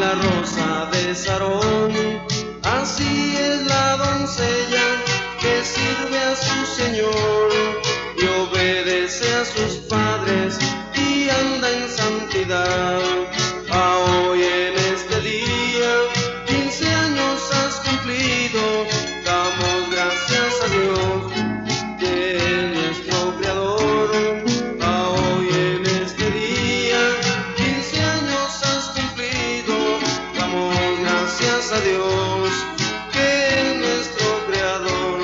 la rosa de Sarón. Así es la doncella que sirve a su Señor y obedece a sus padres y anda en santidad. A hoy en este día, 15 años has cumplido, damos gracias a Dios, que es nuestro Creador. A hoy en este día, 15 años has cumplido, damos gracias a Dios, que es nuestro Creador.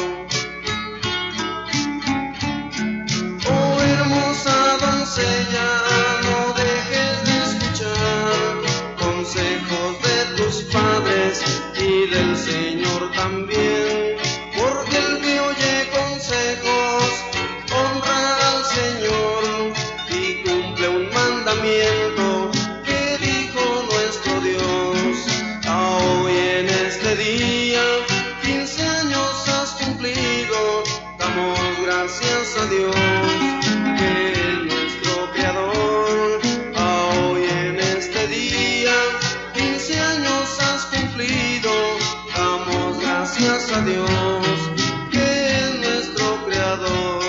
Oh hermosa doncella, no dejes de escuchar consejos de tus padres y del Señor también, porque el que oye consejos honra al Señor y cumple un mandamiento que dijo nuestro Dios. A hoy en este día, 15 años has cumplido, damos gracias a Dios, que es nuestro Creador. A hoy en este día, 15 años has cumplido, damos gracias a Dios, que es nuestro Creador.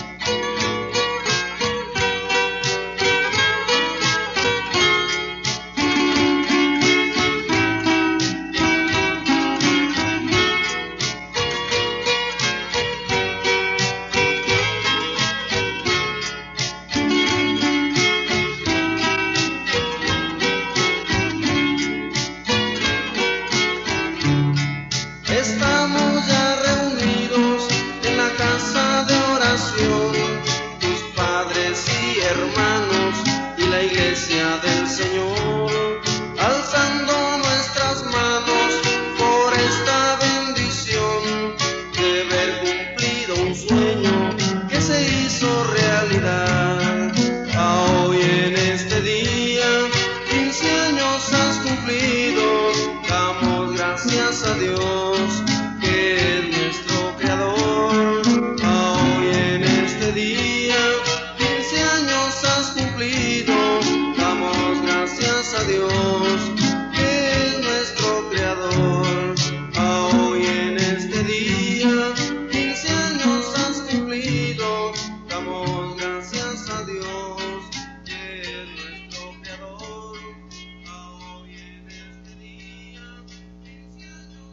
Estamos ya reunidos en la casa de oración, tus padres y hermanos y la iglesia del Señor, alzando nuestras manos por esta bendición de ver cumplido un sueño que se hizo realidad. A hoy en este día, 15 años has cumplido, damos gracias a Dios, que es nuestro Creador. A hoy en este día, 15 años has cumplido, damos gracias a Dios, que es nuestro Creador. A hoy en este día, 15 años has cumplido, damos gracias a Dios, que es nuestro Creador. A hoy en este día, 15 años.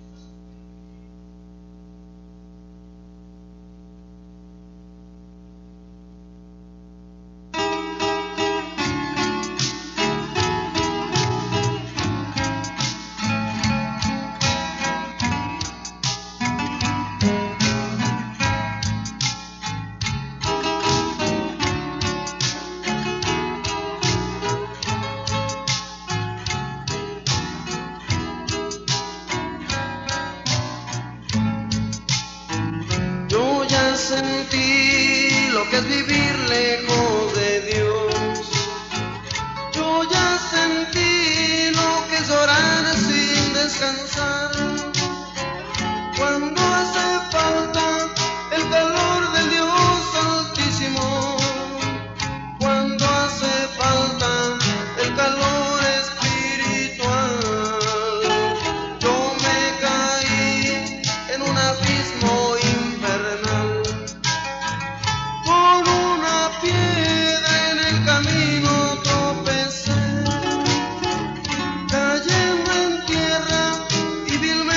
Yo ya sentí lo que es vivir lejos de Dios. Yo ya sentí lo que es orar sin descansar. Cuando hace falta el calor del Dios Altísimo, cuando hace falta el calor espiritual, yo me caí en un abismo infernal. Por una piedra en el camino tropecé, cayendo en tierra y vilmente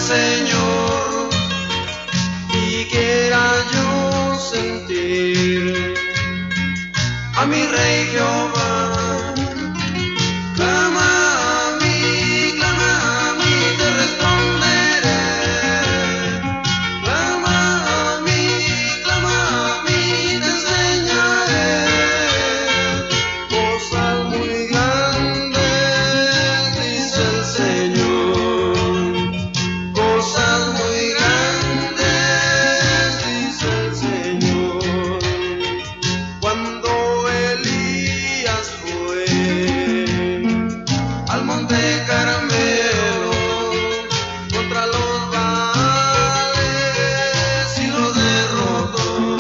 Señor y quiera yo sentir a mi Rey Jehová. Clama a mí, te responderé. Clama a mí, te enseñaré cosas muy grandes, dice el Señor. Cosas muy grandes, dice el Señor. Cuando Elías fue al monte Carmelo contra los Baales y lo derrotó.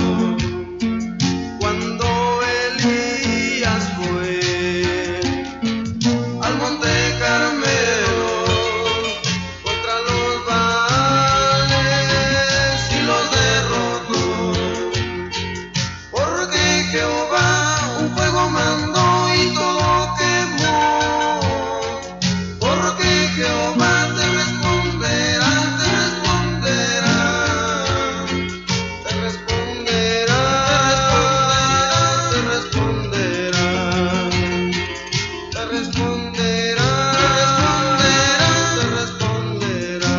Cuando Elías fue al monte Carmelo contra los Baales y los derrotó, porque Jehová un fuego mandó y todo quemó, porque Jehová te responderá, te responderá, te responderá, te responderá, te responderá, te responderá.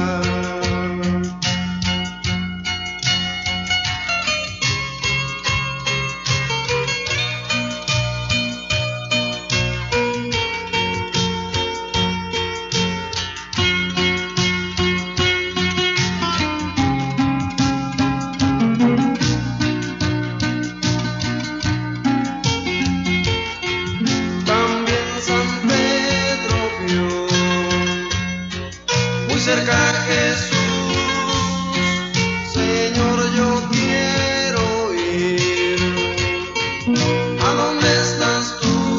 También San Pedro vio muy cerca a Jesús. Señor, yo quiero ir a donde estás tú,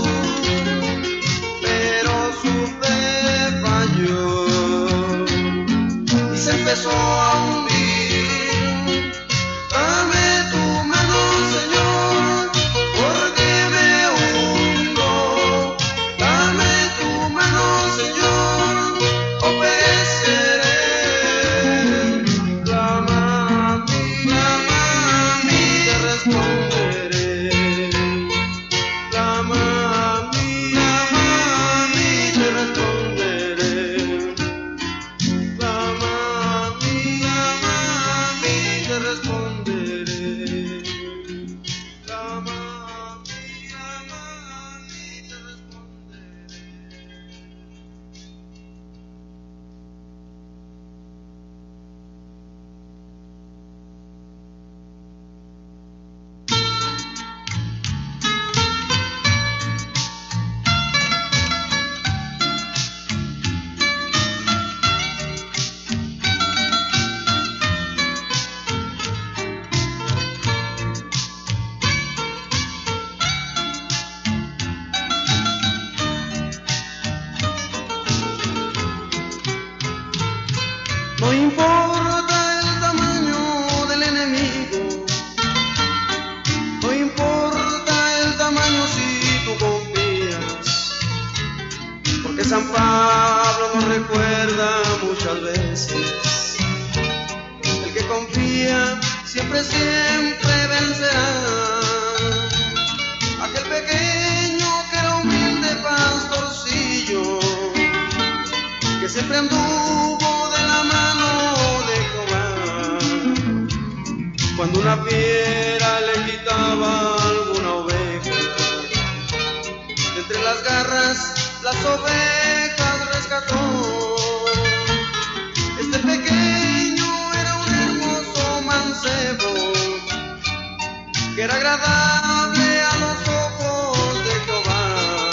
pero su fe falló y se empezó a hundir. Dame tu mano, Señor, porque me hundo. Dame tu mano, Señor, o pereceré. Clama a mí, te responderé. Clama a mí, te responderé. Clama a mí, te responderé. Clama a mí, te responderé. No importa el tamaño del enemigo, no importa el tamaño si tú confías, porque San Pablo nos recuerda muchas veces: el que confía siempre, siempre vencerá. Aquel pequeño que era humilde pastorcillo, que siempre anduvo de la mano de Jehová. Cuando una fiera le quitaba alguna oveja, entre las garras las ovejas rescató. Este pequeño era un hermoso mancebo, que era agradable a los ojos de Jehová.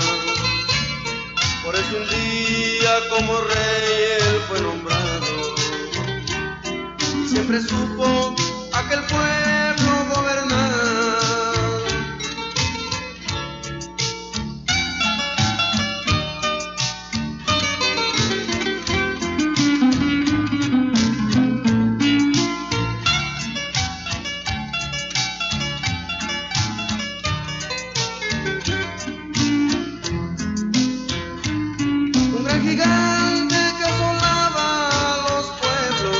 Por eso un día como rey él fue nombrado, y siempre supo aquel pueblo gobernar. Un gran gigante que asolaba los pueblos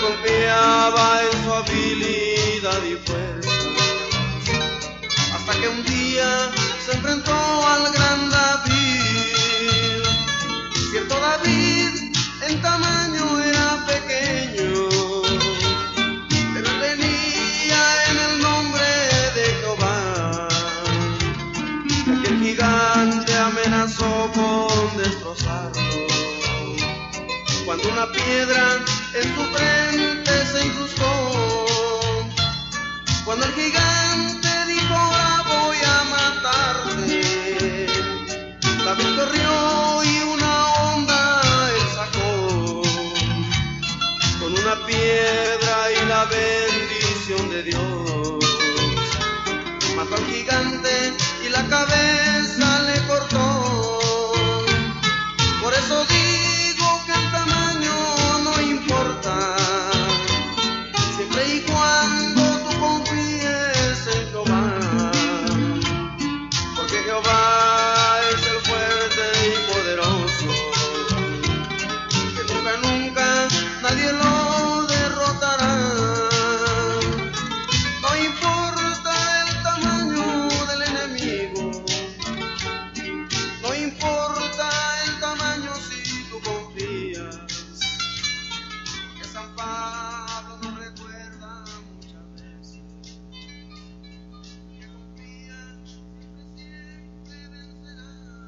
confiaba en su habilidad y fuerza, hasta que un día se enfrentó al gran David. Cierto David en tamaño era pequeño, pero venía en el nombre de Jehová. Aquel gigante amenazó con destrozarlo, cuando una piedra en su frente se incrustó. Cuando el gigante dijo: ahora voy a matarte, David corrió y una onda él sacó, con una piedra y la bendición de Dios. Mató al gigante y la cabeza le cortó. Por eso digo que el tamaño no importa, siempre y cuando tú confíes en Jehová, porque Jehová es el fuerte y poderoso, que nunca, nunca nadie lo derrotará. No importa el tamaño del enemigo, no importa el tamaño si tú confías, que San Pablo nos recuerda muchas veces, que confía siempre vencerá.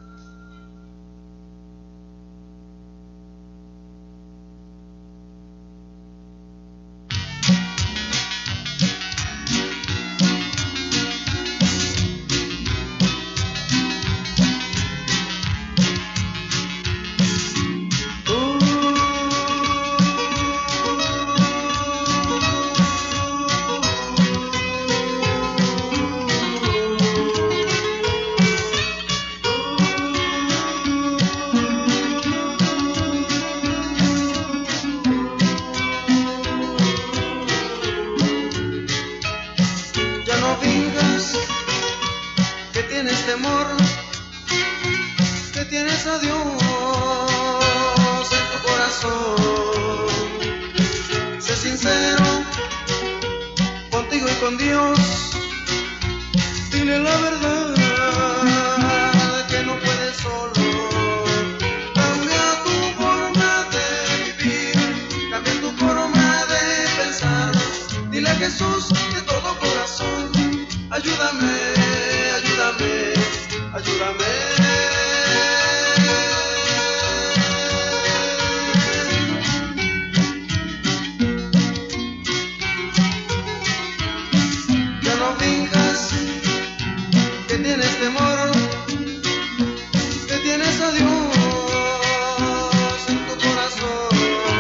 Ya no finjas que tienes temor, que tienes a Dios en tu corazón. Sé sincero contigo y con Dios, dile la verdad, que no puedes solo. Cambia tu forma de vivir, cambia tu forma de pensar. Dile a Jesús de todo corazón: ayúdame, ayúdame, ayúdame. Ya no finjas que tienes temor, que tienes a Dios en tu corazón.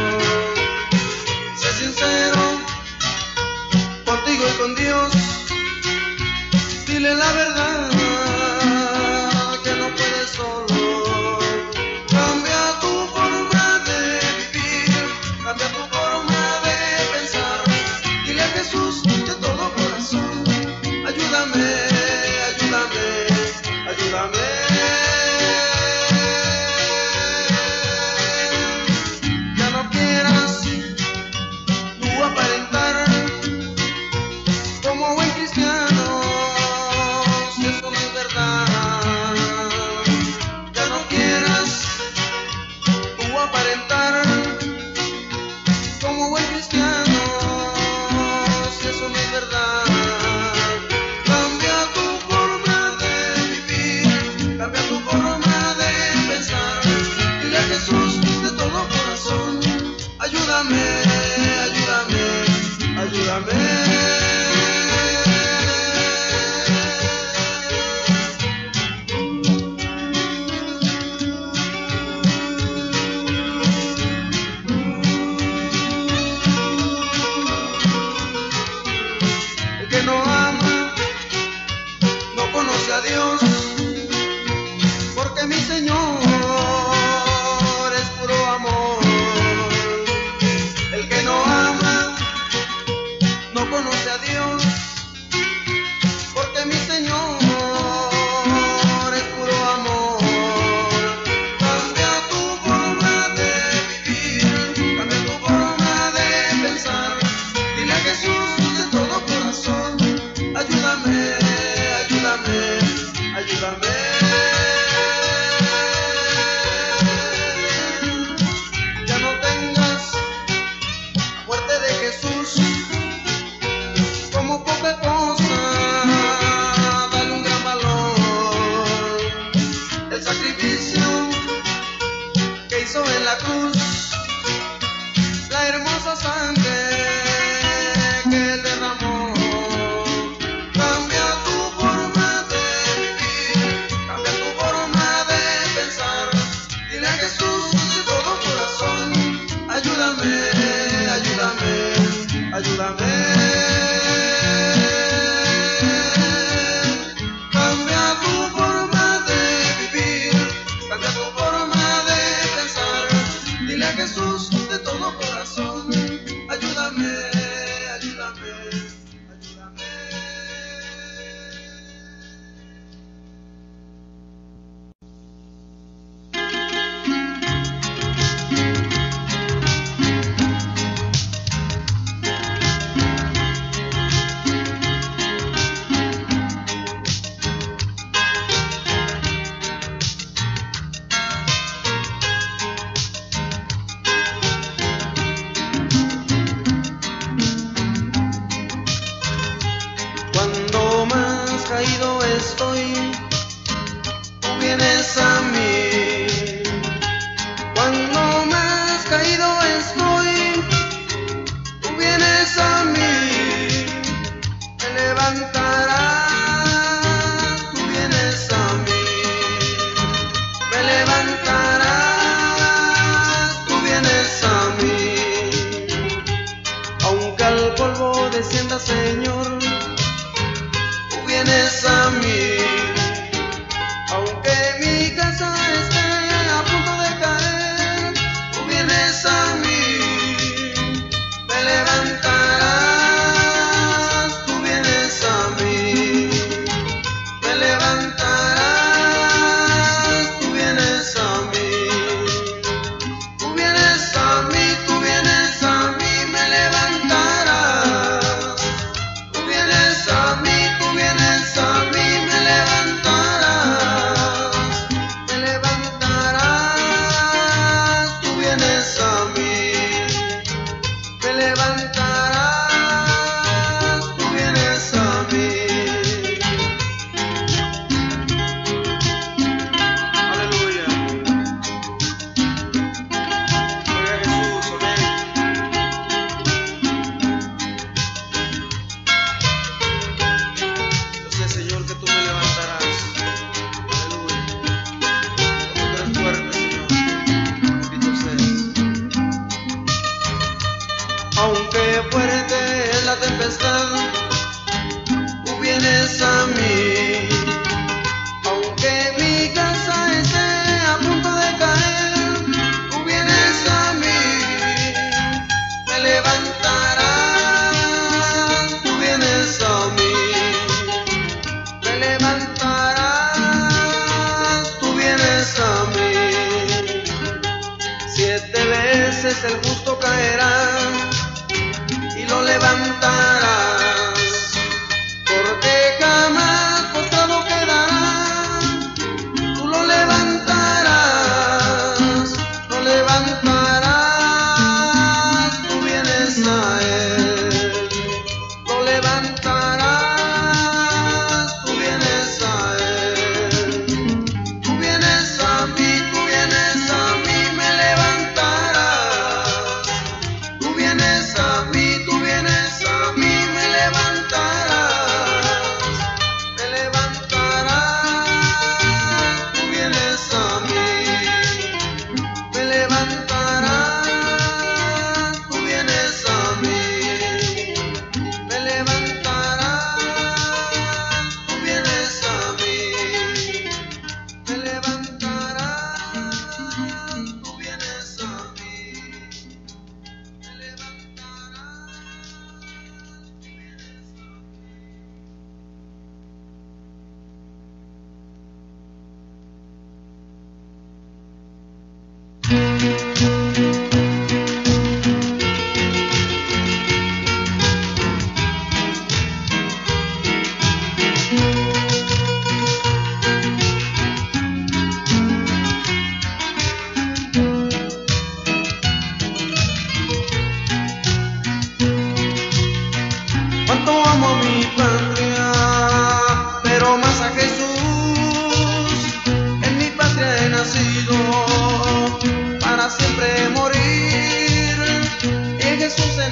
Sé sincero contigo y con Dios, dile la verdad, que no puedes solo. Cambia tu forma de vivir, cambia tu forma de pensar. Dile a Jesús de todo corazón: ayúdame, ayúdame, ayúdame. Ya no quieras tú aparentar como buen cristiano, si eso no es verdad. Ya no quieras tú aparentar como buen cristiano, si eso no es verdad. Cambia tu forma de vivir, cambia tu forma de pensar. Dile a Jesús de todo corazón: ayúdame, ayúdame, ayúdame. El que no ama no conoce a Dios, porque mi Señor es puro amor. El que no ama no conoce a Dios, porque mi Señor es puro amor. Cambia tu forma de vivir, cambia tu forma de pensar. Jesús como poca cosa, dale un gran valor. El sacrificio que hizo en la cruz, la hermosa sangre que él derramó. Cambia tu forma de vivir, cambia tu forma de pensar. Dile a Jesús de todo corazón: ayúdame, ayúdame, ayúdame. Cambia tu forma de vivir, cambia tu forma de pensar. Dile a Jesús de todo corazón: ayúdame, ayúdame, ayúdame. Cuando más caído estoy, tú vienes a mí. Cuando más caído estoy, tú vienes a mí. Me levantarás, tú vienes a mí. Me levantarás, tú vienes a mí. Aunque al polvo descienda, Señor, vienes a mí. Aunque mi casa esté a punto de caer, tú vienes a mí. Me levantarás, tú vienes a mí. Me levantarás, tú vienes a mí. Tú vienes a mí, tú vienes a mí. Me levantarás, tú vienes a mí, tú vienes a mí. Me levantarás, me levantarás, tú vienes a mí. Me levantarás, tú vienes a mí. Aleluya. Gloria a Jesús, amén. Yo sé, Señor, que tú me levantarás. Aleluya. Porque tú eres fuerte, Señor. Bendito seas. Aunque fuerte es la tempestad, tú vienes a mí. Aunque mi casa esté a punto de caer, tú vienes a mí. Me levantarás, tú vienes a mí. Me levantarás, tú vienes a mí. 7 veces el justo caerá y lo levantarás, porque jamás postrado quedará. Tú lo levantarás, lo levantarás, tú vienes a él. Lo levantarás, tú vienes a él. Tú vienes a mí, tú vienes a mí. Me levantarás, tú vienes a mí, tú vienes a mí. Me levantarás, me levantarás, tú vienes a mí. Me levantarás, tú vienes a mí.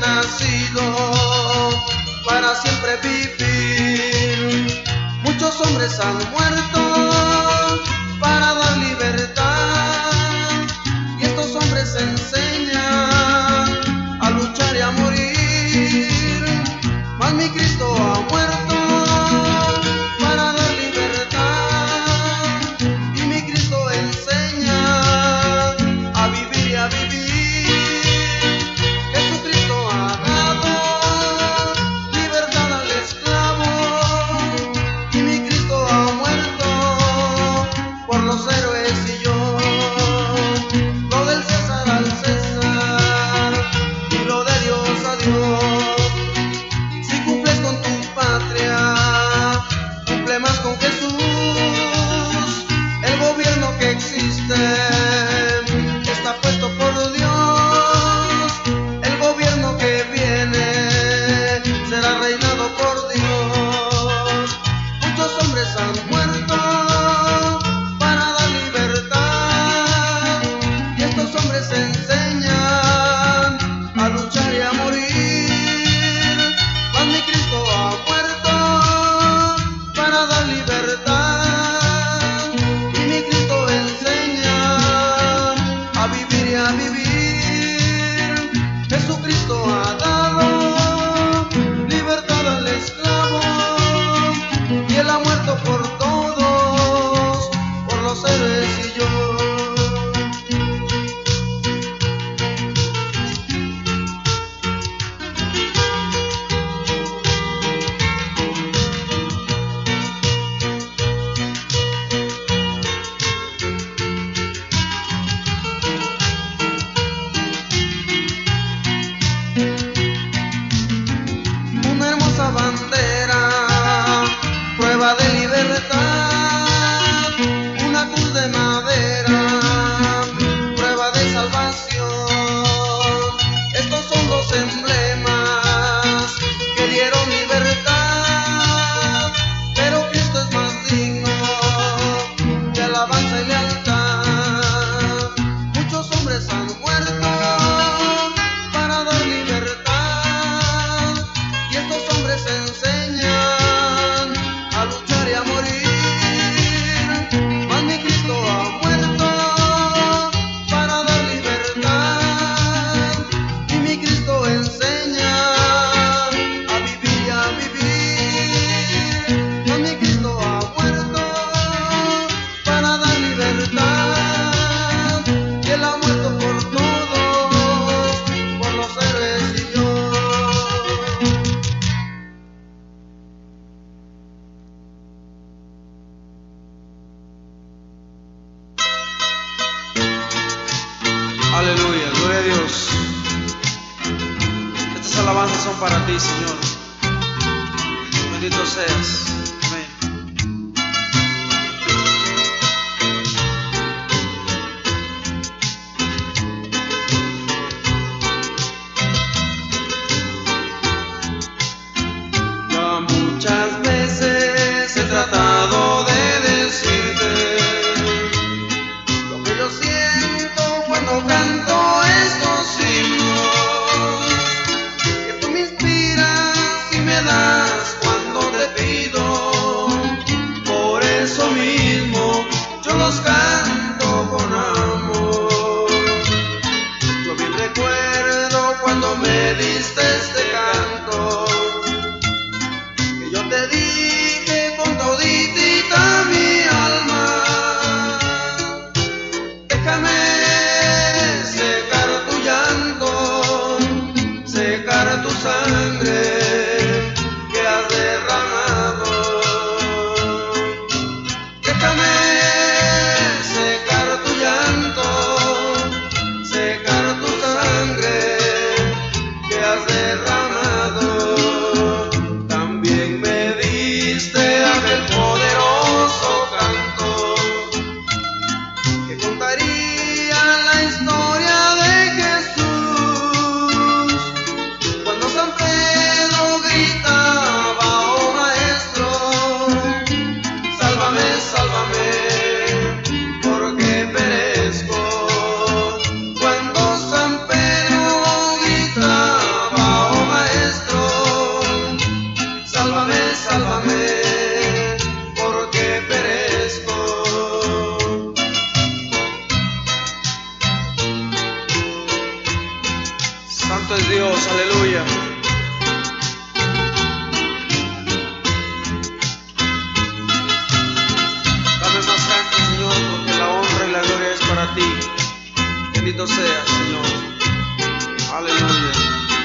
nacido para siempre vivir. Muchos hombres han muerto para dar libertad, y estos hombres enseñan a luchar y a morir. Mas mi Cristo ha muerto para dar libertad, y mi Cristo enseña a vivir y a vivir. Jesucristo ha dado libertad al esclavo, y mi Cristo ha muerto por los héroes y yo. Lo del César al César y lo de Dios a Dios. Si cumples con tu patria, cumple más con Jesús. El gobierno que existe está puesto por Dios. El gobierno que viene será reinado por Dios. Muchos hombres han muerto para dar libertad, y estos hombres enseñan a luchar y a morir. Mas mi Cristo ha muerto para dar libertad, y mi Cristo enseña a vivir y a vivir. Jesucristo ha dado libertad al esclavo, y Él ha muerto por todos, por los héroes y yo. Una hermosa bandera, prueba de libertad, una cruz de madera, prueba de salvación. Estos son los emblemas que dieron libertad, pero Cristo es más digno de alabanza y lealtad. Muchos hombres han muerto para dar libertad, y estos hombres enseñan a luchar y a morir. Mas mi Cristo ha muerto para dar libertad, y mi Cristo enseña a vivir y a vivir. Mas mi Cristo ha muerto para dar libertad, y Él ha muerto por todos, por los héroes y yo. Aleluya, gloria a Dios. Estas alabanzas son para ti, Señor. Bendito seas. Amén. Ya muchas veces he tratado de decirte lo que yo siento cuando canto estos himnos, que tú me inspiras y me das cuando te pido. Por eso mismo yo los canto con amor. Yo bien recuerdo cuando me diste este canto, que yo te dije con toditita mi alma: déjame secar tu llanto, secar tu sangre que has derramado. Déjame secar tu llanto, secar tu sangre que has derramado. También me diste aquel poderoso canto que contaría la historia de Jesús, cuando San Pedro Bendito sea, Señor. Aleluya.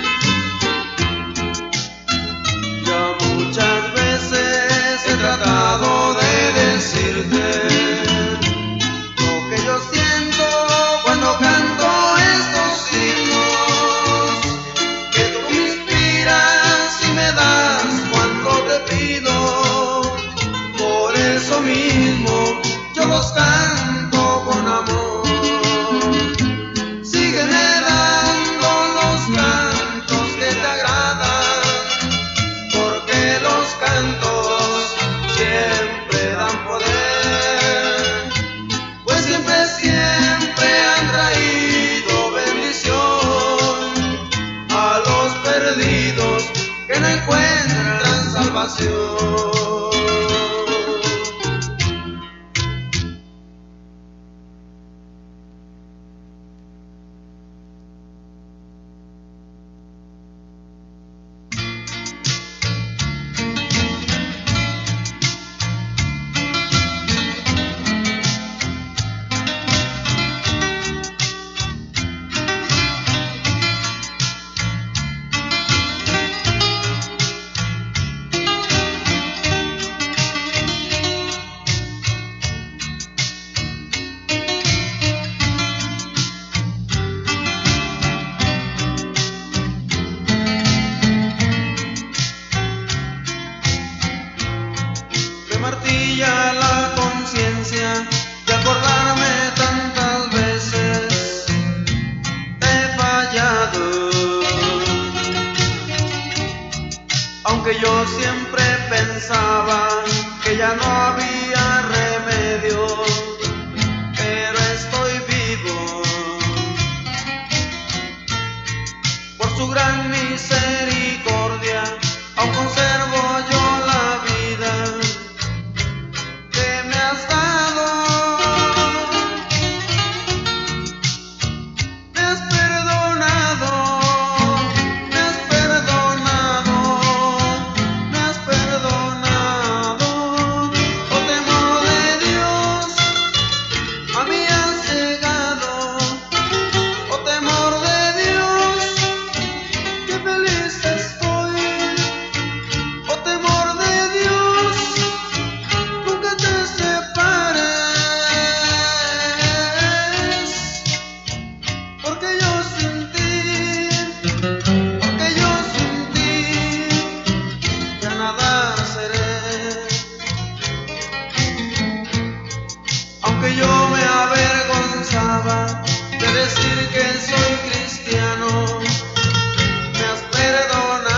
Ya muchas veces he tratado de decirte lo que yo siento cuando canto estos himnos, que tú me inspiras y me das cuanto te pido. Por eso mismo yo los canto con amor. Sígueme dando los cantos que te agradan, porque los cantos siempre dan poder, pues siempre han traído bendición a los perdidos que no encuentran salvación. Me martilla la conciencia de acordarme tantas veces he fallado, aunque yo siempre pensaba que ya no había remedio, pero estoy vivo por su gran misericordia. Aún conservo yo la vida que me has dado. Me has perdonado, me has perdonado, me has perdonado. Oh temor de Dios, a mí has llegado. Oh temor de Dios, qué feliz estoy. Oh temor de Dios, nunca te separes, porque yo sin ti ya nada seré. Aunque yo me avergonzaba de decir que soy cristiano, me has perdonado.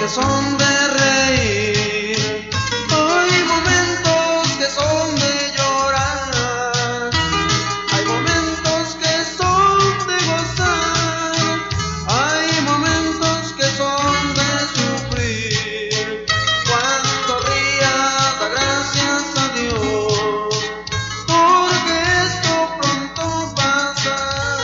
que son de reír, hay momentos que son de llorar, hay momentos que son de gozar, hay momentos que son de sufrir. Cuando rías, da gracias a Dios, porque esto pronto pasa,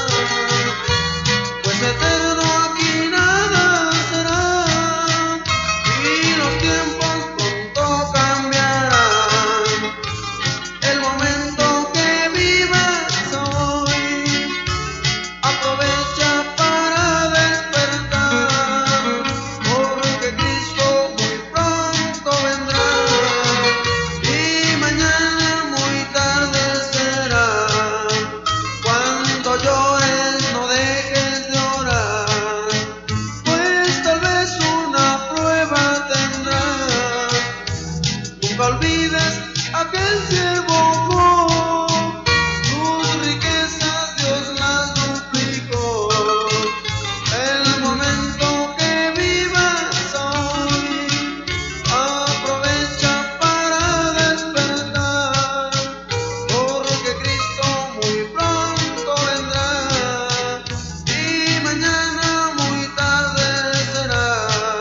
pues eterno aquí nada será, y los tiempos pronto cambiarán. El momento que vivas hoy, aprovecha para despertar, porque Cristo muy pronto vendrá, y mañana muy tarde será. Cuando llores no dejes de orar, pues tal vez una prueba tendrás. Nunca olvides aquel siervo Job, sus riquezas Dios las duplicó. El momento que vivas hoy, aprovecha para despertar, porque Cristo muy pronto vendrá, y mañana muy tarde será.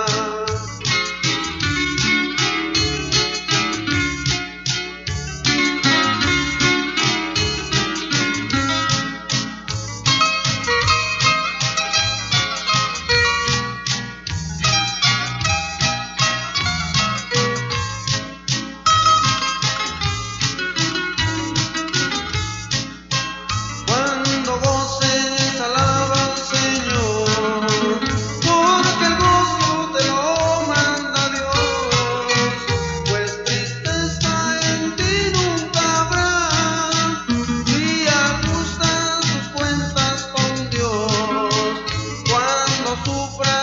Cuando goces, alaba al Señor, porque el gozo te lo manda Dios, pues tristeza en ti nunca habrá, si ajustas tus cuentas con Dios. Cuando sufras,